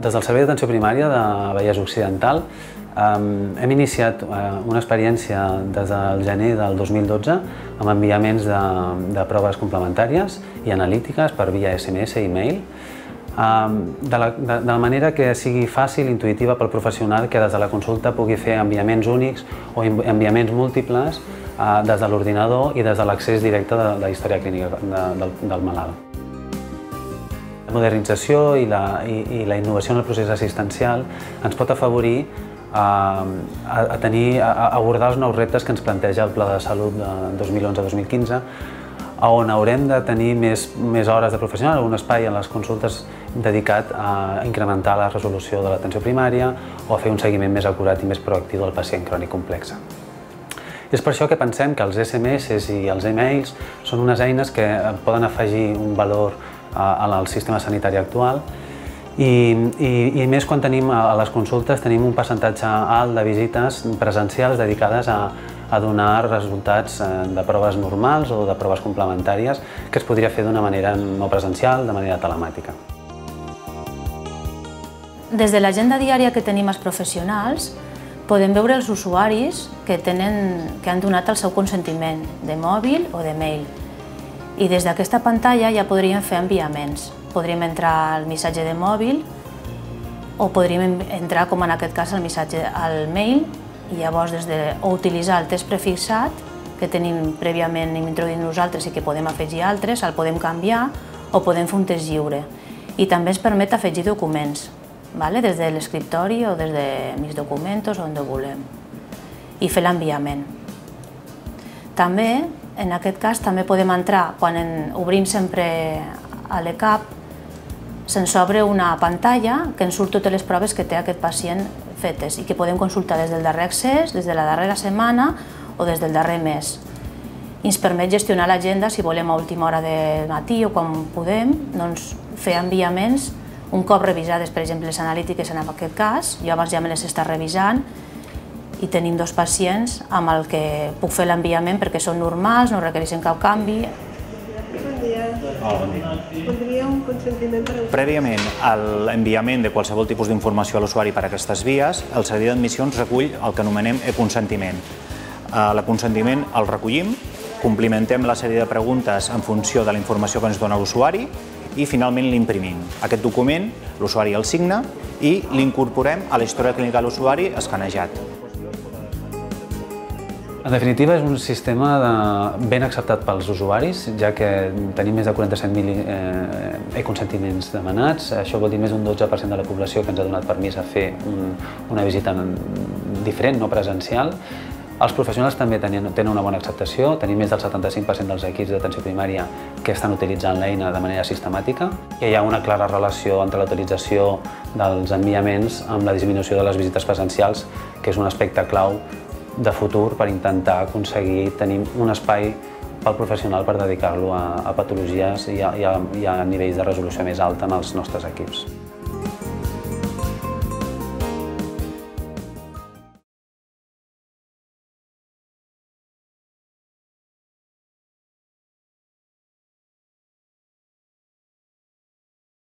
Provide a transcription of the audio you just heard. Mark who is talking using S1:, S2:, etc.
S1: Des del Servei d'Atenció Primària de Vallès Occidental hem iniciat una experiència des del gener del 2012 amb enviaments de proves complementàries i analítiques per via SMS i e-mail, de la manera que sigui fàcil i intuïtiva pel professional que des de la consulta pugui fer enviaments únics o enviaments múltiples des de l'ordinador i des de l'accés directe de la història clínica del malalt. La modernització i la innovació en el procés assistencial ens pot afavorir a abordar els nous reptes que ens planteja el Pla de Salut de 2011-2015, on haurem de tenir més hores de professional, un espai en les consultes dedicat a incrementar la resolució de l'atenció primària o a fer un seguiment més acurat i més proactiu del pacient crònic complex. És per això que pensem que els SMS i els e-mails són unes eines que poden afegir un valor al sistema sanitari actual i més quan tenim a les consultes tenim un percentatge alt de visites presencials dedicades a donar resultats de proves normals o de proves complementàries que es podria fer d'una manera no presencial, de manera telemàtica.
S2: Des de l'agenda diària que tenim els professionals podem veure els usuaris que han donat el seu consentiment de mòbil o de mail. I des d'aquesta pantalla ja podríem fer enviaments. Podríem entrar al missatge de mòbil o podríem entrar, com en aquest cas, al mail i llavors o utilitzar el test prefixat que tenim prèviament introduït nosaltres i que podem afegir altres, el podem canviar o podem fer un test lliure. I també ens permet afegir documents, des de l'escriptori o des de Mis Documentos, on volem, i fer l'enviament. També, en aquest cas, també podem entrar, quan obrim sempre a l'ECAP, se'ns obre una pantalla que ens surt totes les proves que té aquest pacient fetes i que podem consultar des del darrer accés, des de la darrera setmana o des del darrer mes. I ens permet gestionar l'agenda si volem a última hora del matí o quan podem, fer enviaments un cop revisades, per exemple, les analítiques en aquest cas. Jo abans ja me les està revisant i tenim 2 pacients amb el que puc fer l'enviament perquè són normals, no requereixen cap canvi.
S3: Bon dia. Hola, bon dia. Voldria un consentiment per...
S4: Prèviament a l'enviament de qualsevol tipus d'informació a l'usuari per aquestes vies, el Servei d'Admissions recull el que anomenem e-consentiment. L'e-consentiment el recollim, complimentem la sèrie de preguntes en funció de la informació que ens dona l'usuari i finalment l'imprimim. Aquest document l'usuari el signa i l'incorporem a la història clínica de l'usuari escanejat.
S1: En definitiva, és un sistema ben acceptat pels usuaris, ja que tenim més de 47.000 e-consentiments demanats. Això vol dir més d'un 12% de la població que ens ha donat permís a fer una visita diferent, no presencial. Els professionals també tenen una bona acceptació. Tenim més del 75% dels equips d'atenció primària que estan utilitzant l'eina de manera sistemàtica. Hi ha una clara relació entre la utilització dels enviaments amb la disminució de les visites presencials, que és un aspecte clau de futur per intentar aconseguir tenir un espai pel professional per dedicar-lo a patologies i a nivells de resolució més alta en els nostres equips.